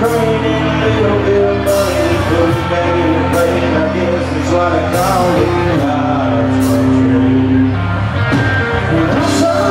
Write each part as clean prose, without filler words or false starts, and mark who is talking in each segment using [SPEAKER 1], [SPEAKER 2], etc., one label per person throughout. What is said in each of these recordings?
[SPEAKER 1] praying and a little bit of money put it back in the brain. I guess that's what I call it. God's country. And I'm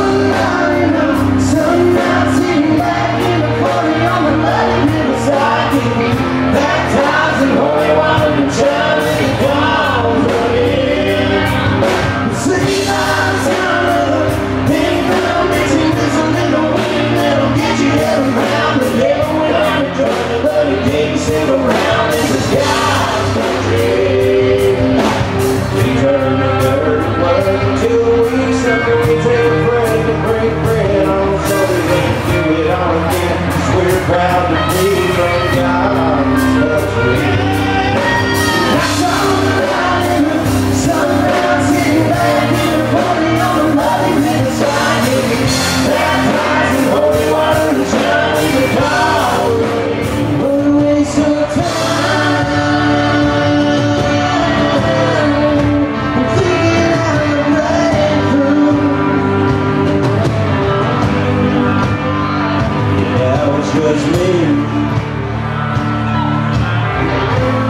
[SPEAKER 1] sundown sitting back in the 40 on the muddy riverside, getting baptized in holy water and shining the clouds running. See, life's kind of a big round mixing with a little wind that'll get you head around. The devil went on a journey, but he didn't stick around. This is God's country. We turn the dirt and work until we suffer. We take a break and break bread on so we can't do it all again. 'Cause we're proud to be from God's country. Just me.